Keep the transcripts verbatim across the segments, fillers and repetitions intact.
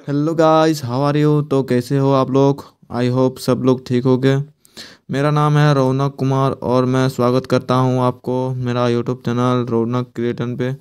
Hello guys, how are you. तो कैसे हो आप लोग। आई होप सब लोग ठीक हो गए। मेरा नाम है रौनक कुमार और मैं स्वागत करता हूं आपको मेरा यूट्यूब चैनल रौनक क्रिएटन पे।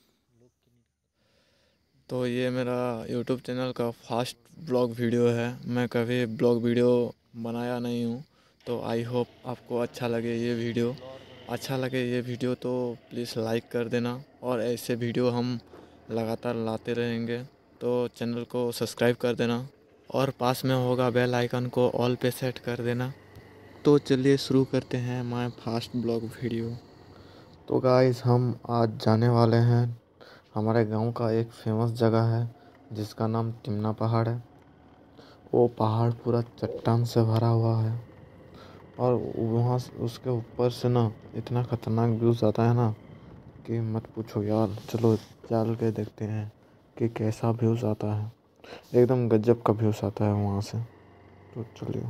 तो ये मेरा यूट्यूब चैनल का फर्स्ट ब्लॉग वीडियो है। मैं कभी ब्लॉग वीडियो बनाया नहीं हूं, तो आई होप आपको अच्छा लगे ये वीडियो। अच्छा लगे ये वीडियो तो प्लीज़ लाइक कर देना और ऐसे वीडियो हम लगातार लाते रहेंगे। तो चैनल को सब्सक्राइब कर देना और पास में होगा बेल आइकन को ऑल पे सेट कर देना। तो चलिए शुरू करते हैं माय फर्स्ट ब्लॉग वीडियो। तो गाइस, हम आज जाने वाले हैं हमारे गांव का एक फेमस जगह है जिसका नाम टिमना पहाड़ है। वो पहाड़ पूरा चट्टान से भरा हुआ है और वहाँ उसके ऊपर से ना इतना खतरनाक व्यूज़ आता है ना कि मत पूछो यार। चलो चल के देखते हैं कि कैसा व्यूज़ आता है। एकदम गजब का व्यूज़ आता है वहाँ से। तो चलिए।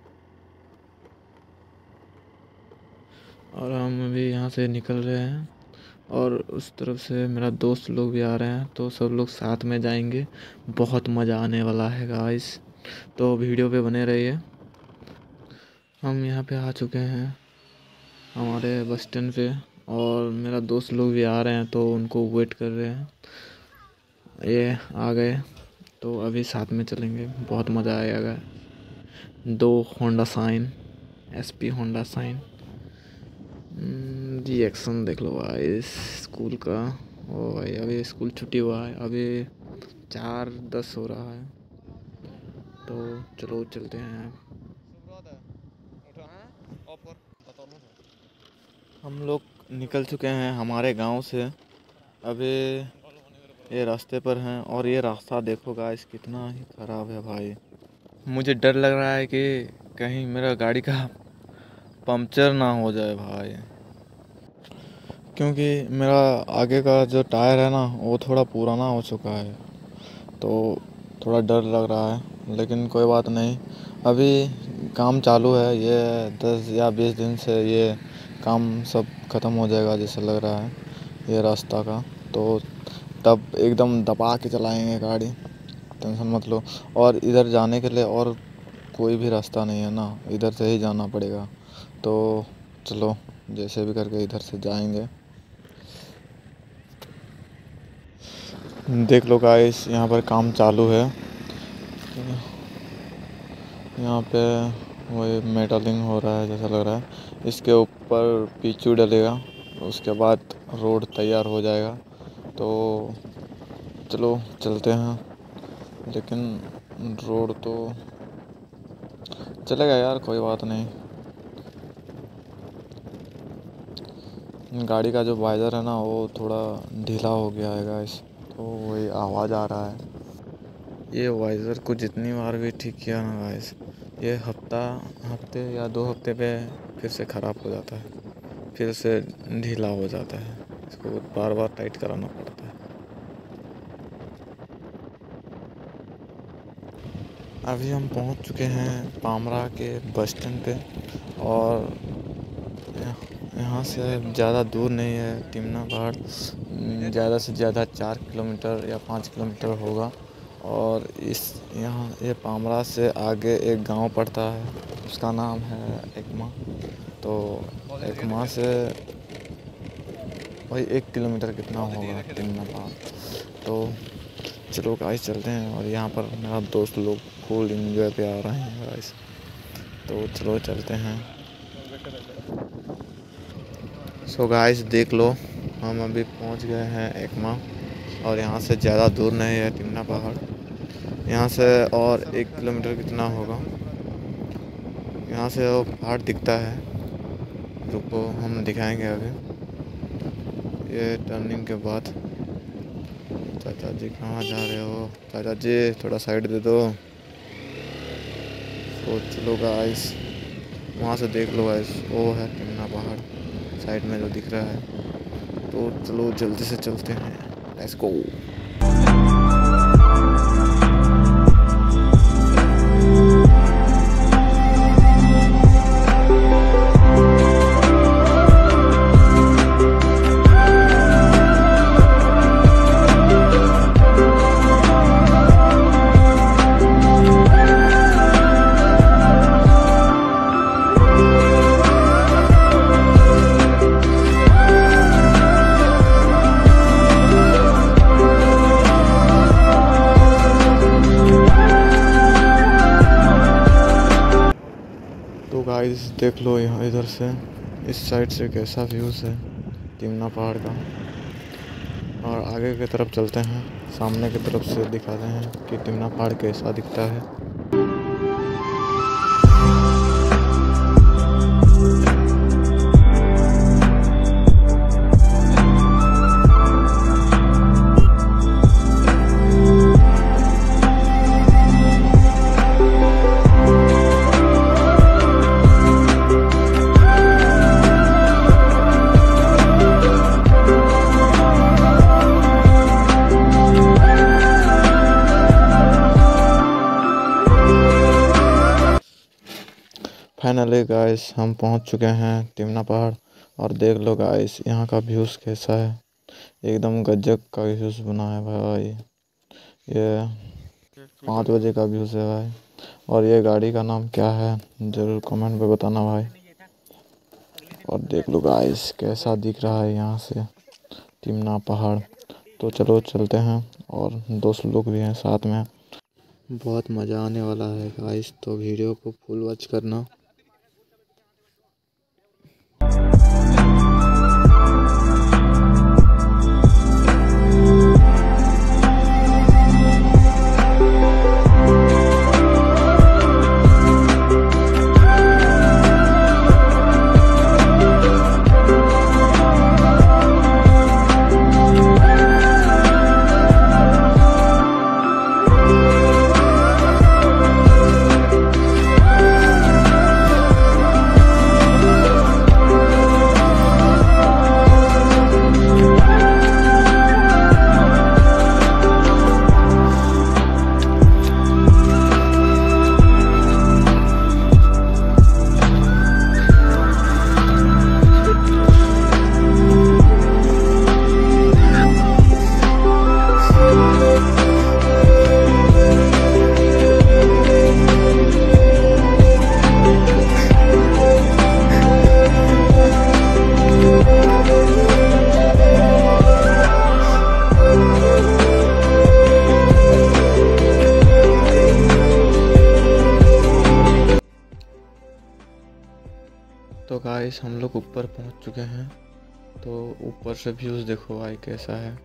और हम अभी यहाँ से निकल रहे हैं और उस तरफ से मेरा दोस्त लोग भी आ रहे हैं, तो सब लोग साथ में जाएंगे। बहुत मज़ा आने वाला है गाइस, तो वीडियो पे बने रहिए। हम यहाँ पे आ चुके हैं हमारे बस स्टैंड पे और मेरा दोस्त लोग भी आ रहे हैं, तो उनको वेट कर रहे हैं। ये आ गए तो अभी साथ में चलेंगे, बहुत मज़ा आएगा। दो Honda Shine, SP Honda Shine. Reaction देख लो भाई स्कूल का। ओ भाई, अभी स्कूल छुट्टी हुआ है, अभी चार दस हो रहा है। तो चलो चलते हैं। हम लोग निकल चुके हैं हमारे गांव से। अभी ये रास्ते पर हैं और ये रास्ता देखो गाइस कितना ही ख़राब है भाई। मुझे डर लग रहा है कि कहीं मेरा गाड़ी का पंक्चर ना हो जाए भाई, क्योंकि मेरा आगे का जो टायर है ना वो थोड़ा पुराना हो चुका है, तो थोड़ा डर लग रहा है। लेकिन कोई बात नहीं, अभी काम चालू है। ये दस या बीस दिन से ये काम सब ख़त्म हो जाएगा जैसे लग रहा है ये रास्ता का। तो तब एकदम दबा के चलाएंगे गाड़ी, टेंशन मत लो। और इधर जाने के लिए और कोई भी रास्ता नहीं है ना, इधर से ही जाना पड़ेगा। तो चलो जैसे भी करके इधर से जाएंगे। देख लो गाइस, यहाँ पर काम चालू है। यहाँ पे वही मेटलिंग हो रहा है जैसा लग रहा है। इसके ऊपर पीचू डलेगा, उसके बाद रोड तैयार हो जाएगा। तो चलो चलते हैं। लेकिन रोड तो चलेगा यार, कोई बात नहीं। गाड़ी का जो वाइज़र है ना वो थोड़ा ढीला हो गया है गाइस, तो वही आवाज़ आ रहा है। ये वाइज़र को जितनी बार भी ठीक किया ना गाइस, ये हफ्ता हफ्ते या दो हफ्ते पे फिर से ख़राब हो जाता है, फिर से ढीला हो जाता है। इसको बार बार टाइट कराना पड़ता है। अभी हम पहुंच चुके हैं पामरा के बस स्टैंड पे और यहाँ से ज़्यादा दूर नहीं है टिमना पहाड़। ज़्यादा से ज़्यादा चार किलोमीटर या पाँच किलोमीटर होगा। और इस यहाँ ये पामरा से आगे एक गांव पड़ता है, उसका नाम है एकमा। तो एकमा से वही एक किलोमीटर कितना होगा टिमना पहाड़। तो चलो गाइस चलते हैं। और यहाँ पर मेरा दोस्त लोग फुल एंजॉय पे आ रहे हैं गाइस, तो चलो चलते हैं। सो गाइस देख लो, हम अभी पहुंच गए हैं एकमा और यहाँ से ज़्यादा दूर नहीं है टिमना पहाड़। यहाँ से और एक किलोमीटर कितना होगा, यहाँ से वो पहाड़ दिखता है। रुको हम दिखाएंगे अभी ये टर्निंग के बाद। चाचा जी कहाँ जा रहे हो, चाचा जी थोड़ा साइड दे दो। तो चलो गाइस, वहाँ से देख लो गाइस, वो है टिमना पहाड़ साइड में जो दिख रहा है। तो चलो जल्दी से चलते हैं, लेट्स गो। गाइस देख लो यहाँ इधर से इस साइड से कैसा व्यूज़ है तिमना पहाड़ का। और आगे की तरफ चलते हैं, सामने की तरफ से दिखाते हैं कि तिमना पहाड़ कैसा दिखता है। फाइनली गाइस हम पहुंच चुके हैं तिमना पहाड़। और देख लो गाइस यहाँ का व्यूज़ कैसा है, एकदम गजब का व्यूज़ बना है भाई। ये पाँच बजे का व्यूज़ है भाई। और ये गाड़ी का नाम क्या है ज़रूर कमेंट में बताना भाई। और देख लो गाइस कैसा दिख रहा है यहाँ से तिमना पहाड़। तो चलो चलते हैं, और दोस्त लोग भी हैं साथ में, बहुत मज़ा आने वाला है गाइस। तो वीडियो को फुल वॉच करना। तो गाइस हम लोग ऊपर पहुंच चुके हैं। तो ऊपर से व्यूज़ देखो भाई कैसा है।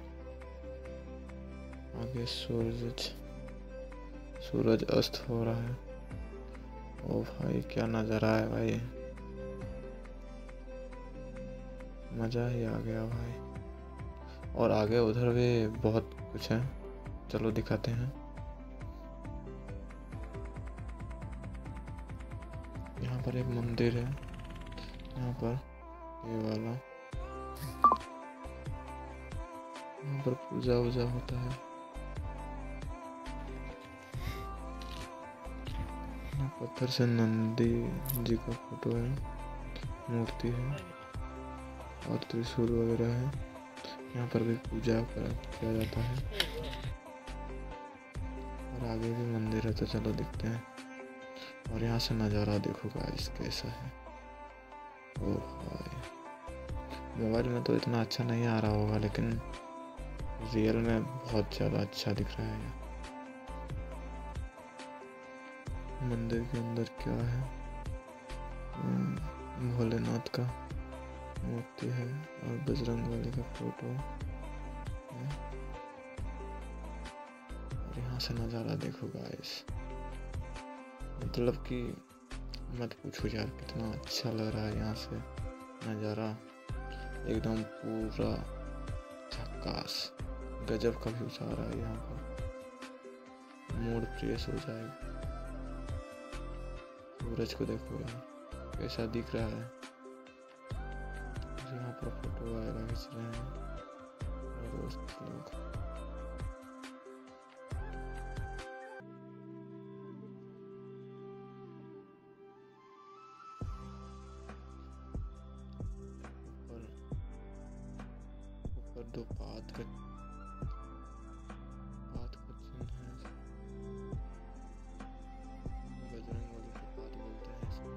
आगे सूरज सूरज अस्त हो रहा है। ओ भाई क्या नज़ारा है भाई, मज़ा ही आ गया भाई। और आगे उधर भी बहुत कुछ है, चलो दिखाते हैं। यहाँ पर एक मंदिर है, यहाँ पर ये वाला, यहाँ पर पूजा वूजा होता है। यहाँ पत्थर से नंदी जी का फोटो है, मूर्ति है और त्रिशूल वगैरह है। यहाँ पर भी पूजा किया जाता है। और आगे भी मंदिर है, तो चलो दिखते हैं। और यहाँ से नज़ारा देखो गाइस कैसा है। ओह भाई मोबाइल में तो इतना अच्छा नहीं आ रहा होगा, लेकिन रियल में बहुत ज़्यादा अच्छा दिख रहा है। मंदिर के अंदर क्या है, भोलेनाथ का मूर्ति है और बजरंगबली का फोटो है। और यहाँ से नज़ारा देखो गाइस, मतलब कि मत पूछो यार कितना अच्छा लग रहा है। यहाँ से नज़ारा एकदम पूरा झक्कास, गजब का व्यूज़ आ रहा है। यहाँ पर मूड फ्रेश हो जाएगा। सूरज को देखो यार कैसा दिख रहा है। यहाँ पर फोटो वगैरह खींच रहे हैं दोस्त लोग। ऊपर दो पात का पात का चिन्ह है, बजरंगबली के पात बोलते हैं इसको।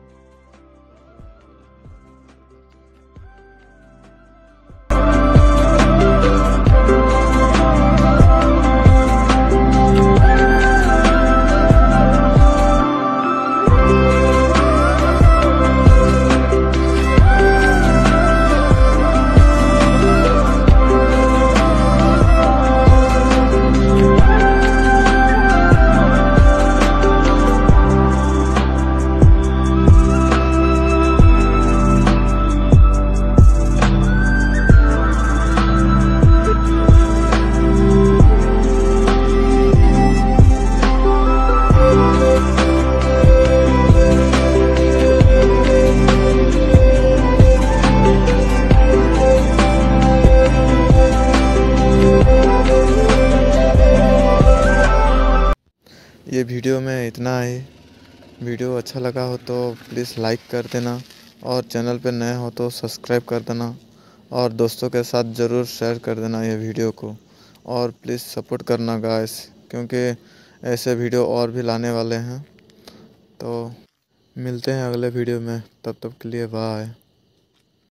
ये वीडियो में इतना ही। वीडियो अच्छा लगा हो तो प्लीज़ लाइक कर देना और चैनल पे नए हो तो सब्सक्राइब कर देना और दोस्तों के साथ ज़रूर शेयर कर देना ये वीडियो को। और प्लीज़ सपोर्ट करना गाइस, क्योंकि ऐसे वीडियो और भी लाने वाले हैं। तो मिलते हैं अगले वीडियो में, तब तक के लिए बाय।